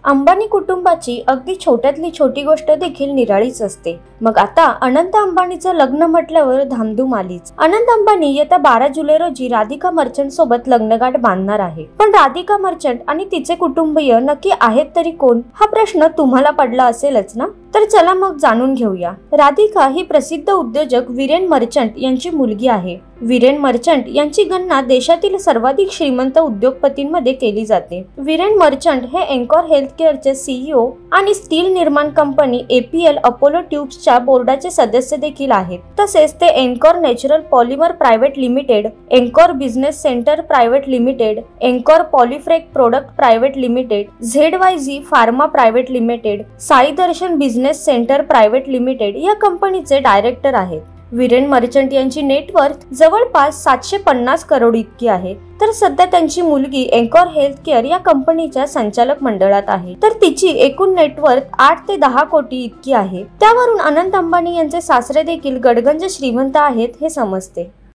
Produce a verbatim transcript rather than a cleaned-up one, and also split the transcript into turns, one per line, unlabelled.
अंबानी कुटुंबाची अगदी छोट्यातली छोटी गोष्ट देखील निराळीच असते। मग आता अनंत अंबानीचं लग्न म्हटल्यावर धामधूम आलीच। अनंत अंबानी येत्या बारा जुलै रोजी राधिका मर्चंट सोबत लग्नगाठ बांधणार आहे। पण राधिका मर्चंट आणि तिचे कुटुंबीय नक्की आहेत तरी कोण, हा प्रश्न तुम्हाला पडला असेलच ना? तर चला मग जाणून घेऊया। राधिका ही प्रसिद्ध उद्योजक वीरेन मर्चंट यांची मुलगी आहे। वीरेन मर्चंट यांची गणना देशातील सर्वाधिक श्रीमंत उद्योगपतींमध्ये केली जाते। वीरेन मर्चंट हे एन्कॉर हेल्थकेअरचे सीईओ आणि स्टील निर्माण कंपनी एपीएल अपोलो ट्यूब्सच्या बोर्डाचे सदस्य देखील आहेत। तसेच ते Encore natural polymer private limited, Encore business centre private limited, Encore पॉलिफ्रेक product private limited, ZYZ pharma private limited, Sai Darshan business centre private limited या कंपनीचे डायरेक्टर आहेत। वीरेन मर्चंट यांची नेटवर्थ जवळपास सातशे पन्नास करोड इतकी आहे। तर सध्या त्यांची मुलगी एन्कॉर हेल्थकेअर या कंपनीच्या संचालक मंडळात आहे। तर तिची एकूण नेटवर्थ आठ ते दहा कोटी इतकी आहे। त्यावरून अनंत अंबानी यांचे सासरे देखील गडगंज श्रीमंत आहेत हे समजते।